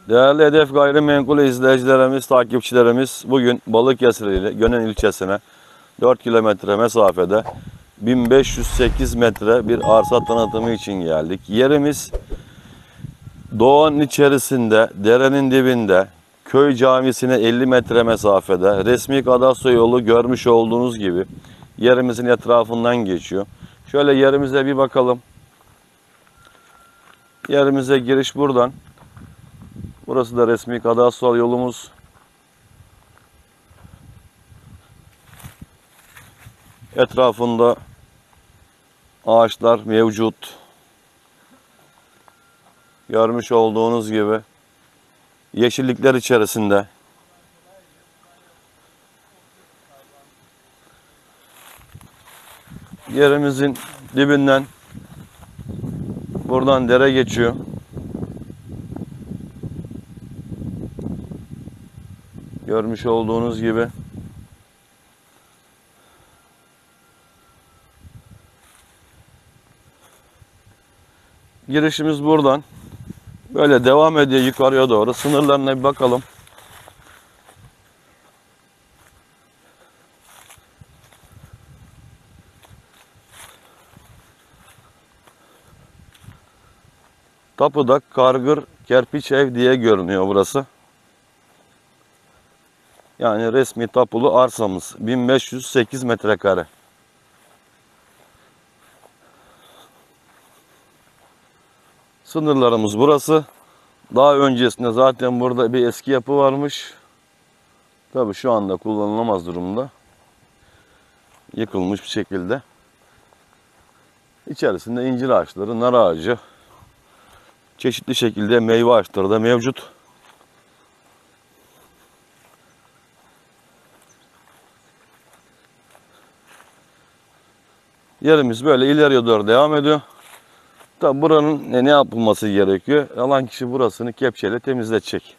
Değerli Hedef Gayrimenkul izleyicilerimiz, takipçilerimiz, bugün Balıkesir ili Gönen ilçesine 4 kilometre mesafede 1508 metre bir arsa tanıtımı için geldik. Yerimiz doğanın içerisinde, derenin dibinde, köy camisine 50 metre mesafede, resmi kadastro yolu görmüş olduğunuz gibi yerimizin etrafından geçiyor. Şöyle yerimize bir bakalım. Yerimize giriş buradan. Burası da resmi kadastro yolumuz. Etrafında ağaçlar mevcut. Görmüş olduğunuz gibi yeşillikler içerisinde. Yerimizin dibinden buradan dere geçiyor. Görmüş olduğunuz gibi. Girişimiz buradan. Böyle devam ediyor yukarıya doğru. Sınırlarına bir bakalım. Tapıdak Kargır Kerpiç Ev diye görünüyor burası. Yani resmi tapulu arsamız 1508 metrekare. Sınırlarımız burası. Daha öncesinde zaten burada bir eski yapı varmış. Tabii şu anda kullanılamaz durumda. Yıkılmış bir şekilde. İçerisinde incir ağaçları, nar ağacı, çeşitli şekilde meyve ağaçları da mevcut. Yerimiz böyle ileriye doğru devam ediyor. Tabi buranın ne yapılması gerekiyor? Alan kişi burasını kepçeyle temizletecek.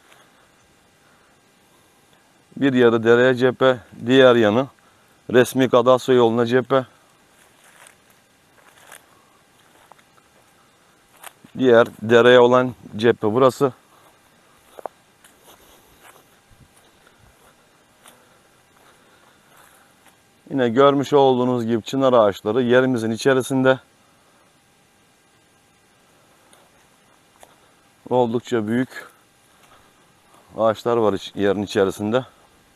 Bir yarı dereye cephe, diğer yanı resmi kadastro yoluna cephe. Diğer dereye olan cephe burası. Yine görmüş olduğunuz gibi çınar ağaçları yerimizin içerisinde. Oldukça büyük ağaçlar var yerin içerisinde.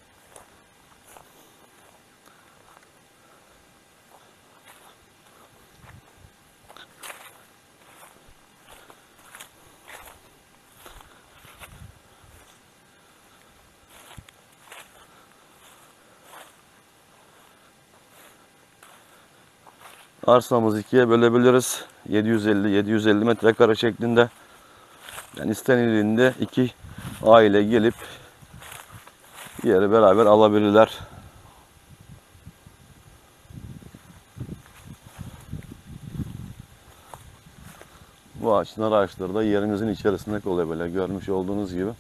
Arsamızı ikiye bölebiliriz. 750 metrekare şeklinde. Yani istenildiğinde iki aile gelip yeri beraber alabilirler. Bu ağaçları da yerimizin içerisinde oluyor böyle görmüş olduğunuz gibi.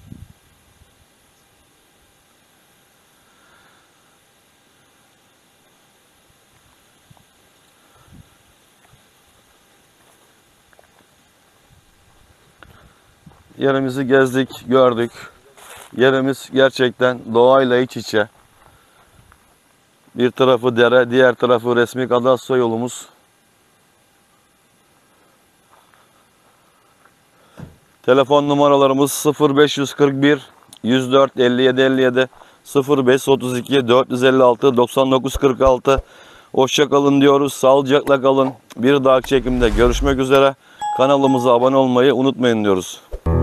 Yerimizi gezdik, gördük. Yerimiz gerçekten doğayla iç içe. Bir tarafı dere, diğer tarafı resmi kadastro yolumuz. Telefon numaralarımız 0541 104 57 57 0532 456 99 46. Hoşça kalın diyoruz. Sağlıcakla kalın. Bir dahaki çekimde görüşmek üzere. Kanalımıza abone olmayı unutmayın diyoruz.